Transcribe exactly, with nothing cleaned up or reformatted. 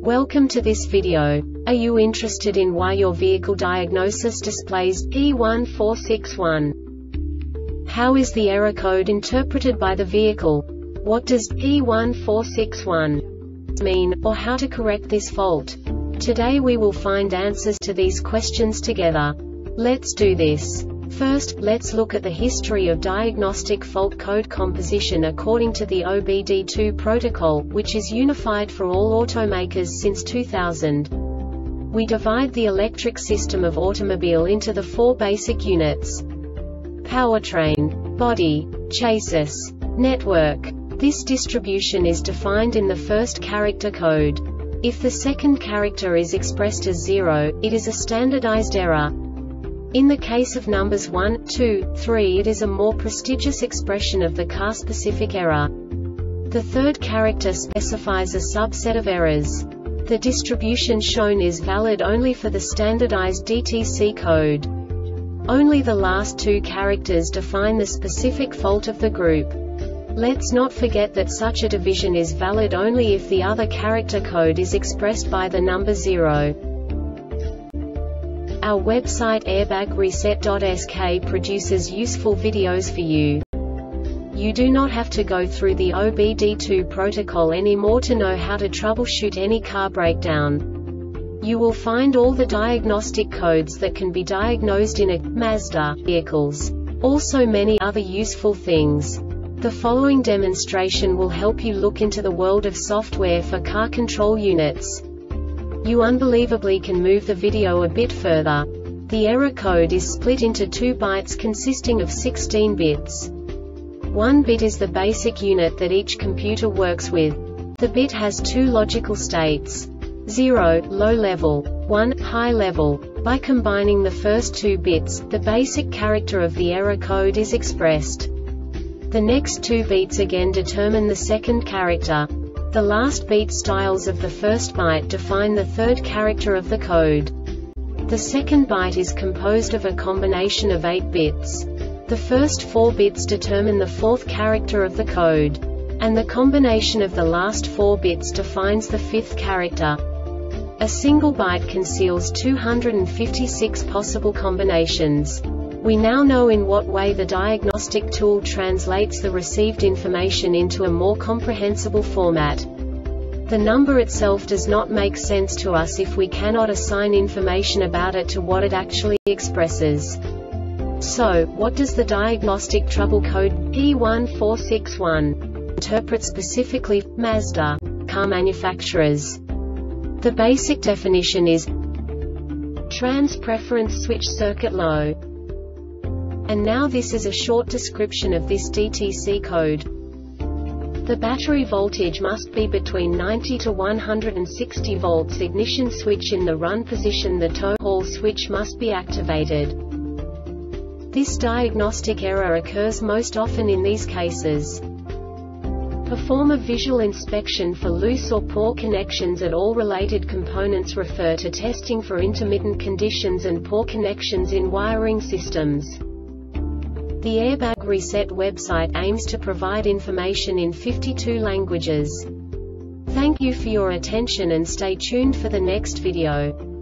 Welcome to this video. Are you interested in why your vehicle diagnosis displays P one four six one? How is the error code interpreted by the vehicle? What does P one four six one mean, or how to correct this fault? Today we will find answers to these questions together. Let's do this. First, let's look at the history of diagnostic fault code composition according to the O B D two protocol, which is unified for all automakers since two thousand. We divide the electric system of automobile into the four basic units: powertrain, body, chassis, network. This distribution is defined in the first character code. If the second character is expressed as zero, it is a standardized error. In the case of numbers one, two, three, it is a more prestigious expression of the car-specific error. The third character specifies a subset of errors. The distribution shown is valid only for the standardized D T C code. Only the last two characters define the specific fault of the group. Let's not forget that such a division is valid only if the other character code is expressed by the number zero. Our website airbag reset dot S K produces useful videos for you. You do not have to go through the O B D two protocol anymore to know how to troubleshoot any car breakdown. You will find all the diagnostic codes that can be diagnosed in a Mazda vehicles. Also many other useful things. The following demonstration will help you look into the world of software for car control units. You unbelievably can move the video a bit further. The error code is split into two bytes consisting of sixteen bits. One bit is the basic unit that each computer works with. The bit has two logical states: zero, low level, one, high level. By combining the first two bits, the basic character of the error code is expressed. The next two bits again determine the second character. The last beat styles of the first byte define the third character of the code. The second byte is composed of a combination of eight bits. The first four bits determine the fourth character of the code. And the combination of the last four bits defines the fifth character. A single byte conceals two hundred fifty-six possible combinations. We now know in what way the diagnostic tool translates the received information into a more comprehensible format. The number itself does not make sense to us if we cannot assign information about it to what it actually expresses. So, what does the diagnostic trouble code P one four six one interpret specifically for Mazda car manufacturers? The basic definition is trans preference switch circuit low. And now this is a short description of this D T C code. The battery voltage must be between ninety to one hundred sixty volts. Ignition switch in the run position. The tow haul switch must be activated. This diagnostic error occurs most often in these cases. Perform a visual inspection for loose or poor connections at all related components. Refer to testing for intermittent conditions and poor connections in wiring systems. The Airbag Reset website aims to provide information in fifty-two languages. Thank you for your attention and stay tuned for the next video.